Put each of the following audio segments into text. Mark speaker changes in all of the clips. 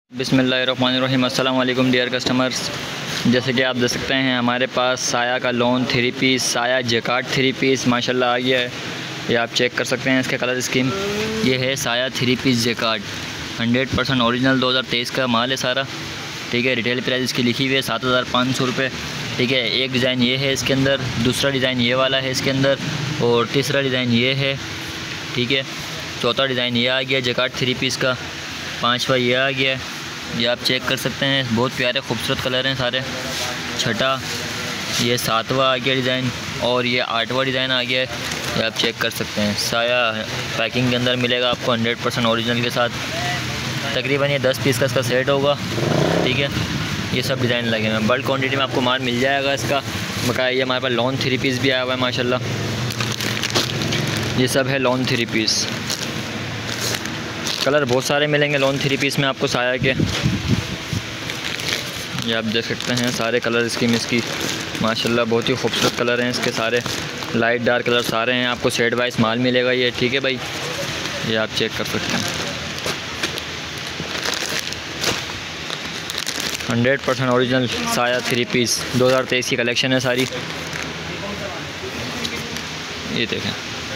Speaker 1: बिस्मिल्लाहिर्रहमानिर्रहीम। अस्सलाम वालेकुम डियर कस्टमर्स। जैसे कि आप देख सकते हैं हमारे पास साया का lawn 3 piece, Saya jacquard 3 piece माशाल्लाह आ गया है। ये आप चेक कर सकते हैं इसके कलर स्कीम। ये है साया 3 पीस जैकार्ड, 100% ओरिजिनल 2023 का माल है सारा। ठीक है, रिटेल प्राइस इसकी लिखी हुई है 7500 रुपये। ठीक है, एक डिज़ाइन ये है इसके अंदर, दूसरा डिज़ाइन ये वाला है इसके अंदर, और तीसरा डिज़ाइन ये है। ठीक है, चौथा डिज़ाइन ये आ गया जैकार्ड 3 पीस का, पाँचवा ये आ गया है। ये आप चेक कर सकते हैं, बहुत प्यारे खूबसूरत कलर हैं सारे। छठा ये सातवां आ गया डिज़ाइन, और ये आठवां डिज़ाइन आ गया है। ये आप चेक कर सकते हैं। साया पैकिंग के अंदर मिलेगा आपको 100% ओरिजिनल के साथ। तकरीबन ये 10 पीस का इसका सेट होगा। ठीक है, ये सब डिज़ाइन लगे हैं, बल्क क्वान्टिटी में आपको माल मिल जाएगा इसका बकाया। ये हमारे पास लॉन 3 पीस भी आया हुआ है माशाल्लाह। ये सब है लॉन 3 पीस। कलर बहुत सारे मिलेंगे लॉन 3 पीस में आपको साया के। ये आप देख सकते हैं सारे कलर स्कीम इसकी माशाल्लाह, बहुत ही खूबसूरत कलर हैं इसके सारे, लाइट डार्क कलर सारे हैं। आपको सेट वाइज माल मिलेगा ये। ठीक है भाई, ये आप चेक कर सकते हैं। 100% ओरिजिनल साया 3 पीस 2023 की कलेक्शन है सारी। ये देखें,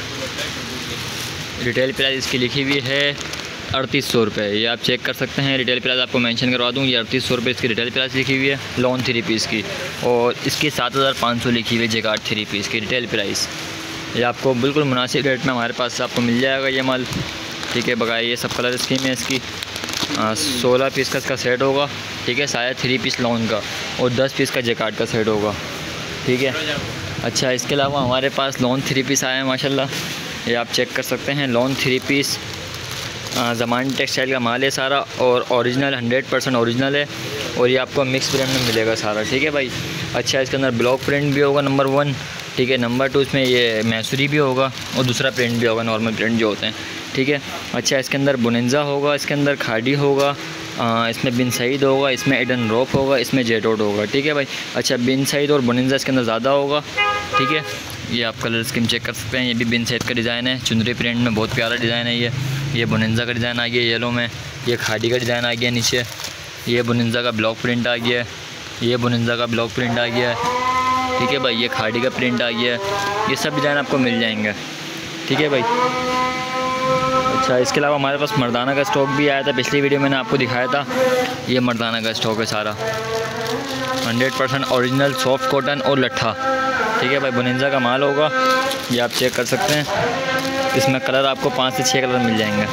Speaker 1: रिटेल प्राइस इसकी लिखी हुई है 3800 रुपये। ये आप चेक कर सकते हैं, रिटेल प्राइस आपको मेंशन करवा दूँ। ये 3800 रुपये इसकी रिटेल प्राइस लिखी हुई है लॉन 3 पीस की, और इसकी 7500 लिखी हुई है जैकार्ड 3 पीस की रिटेल प्राइस। ये आपको बिल्कुल मुनासिब रेट में हमारे पास आपको मिल जाएगा ये माल। ठीक है, बकाया ये सब कलर स्कीम है इसकी। 16 पीस का इसका सेट होगा। ठीक है, साया 3 पीस लॉन का, और 10 पीस का जैकार्ड का सेट होगा। ठीक है, अच्छा इसके अलावा हमारे पास लॉन 3 पीस आए हैं माशाल्लाह। ये आप चेक कर सकते हैं, लॉन 3 पीस ज़मानी टेक्सटाइल का माल है सारा, और ओरिजिनल 100% ओरिजिनल है, और ये आपको मिक्स प्रिंट में मिलेगा सारा। ठीक है भाई, अच्छा इसके अंदर ब्लॉक प्रिंट भी होगा नंबर 1। ठीक है, नंबर 2 इसमें ये मैसूरी भी होगा, और दूसरा प्रिंट भी होगा, नॉर्मल प्रिंट जो होते हैं। ठीक है, अच्छा इसके अंदर बुनिंजा होगा, इसके अंदर खाड़ी होगा, इसमें बिन सईद होगा, इसमें एडन रोप होगा, इसमें जेटोड होगा। ठीक है भाई, अच्छा बिन सईद और बुनिंजा इसके अंदर ज़्यादा होगा। ठीक है, ये आप कलर स्कीम चेक कर सकते हैं। ये भी बिन सईद का डिज़ाइन है, चुनरी प्रिंट में, बहुत प्यारा डिज़ाइन है ये बुनिंजा का डिज़ाइन आ गया येलो में। ये खाड़ी का डिज़ाइन आ गया नीचे। ये बुनिंजा का ब्लॉक प्रिंट आ गया है, ये बुनिंजा का ब्लॉक प्रिंट आ गया है। ठीक है भाई, ये खाड़ी का प्रिंट आ गया है। ये सब डिज़ाइन आपको मिल जाएंगे। ठीक है भाई, अच्छा इसके अलावा हमारे पास मर्दाना का स्टॉक भी आया था, पिछली वीडियो मैंने आपको दिखाया था। ये मर्दाना का स्टॉक है सारा, 100% ओरिजिनल सॉफ्ट कॉटन और लट्ठा। ठीक है भाई, बुनिंजा का माल होगा। ये आप चेक कर सकते हैं, इसमें कलर आपको 5 से 6 कलर मिल जाएंगे।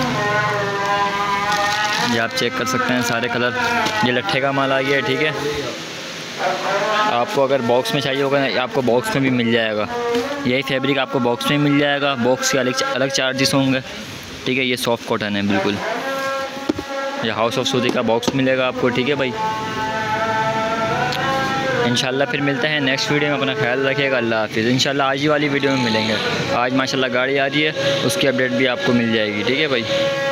Speaker 1: ये आप चेक कर सकते हैं सारे कलर। ये लट्ठे का माल आ गया है। ठीक है, आपको अगर बॉक्स में चाहिए होगा आपको बॉक्स में भी मिल जाएगा। यही फैब्रिक आपको बॉक्स में मिल जाएगा, बॉक्स के अलग चार्जेस होंगे। ठीक है, ये सॉफ्ट कॉटन है बिल्कुल। ये हाउस ऑफ सूदी का बॉक्स मिलेगा आपको। ठीक है भाई, इंशाल्लाह फिर मिलते हैं नेक्स्ट वीडियो में। अपना ख्याल रखिएगा, अल्लाह हाफिज़। इंशाल्लाह आज ही वाली वीडियो में मिलेंगे। आज माशाल्लाह गाड़ी आ रही है, उसकी अपडेट भी आपको मिल जाएगी। ठीक है भाई।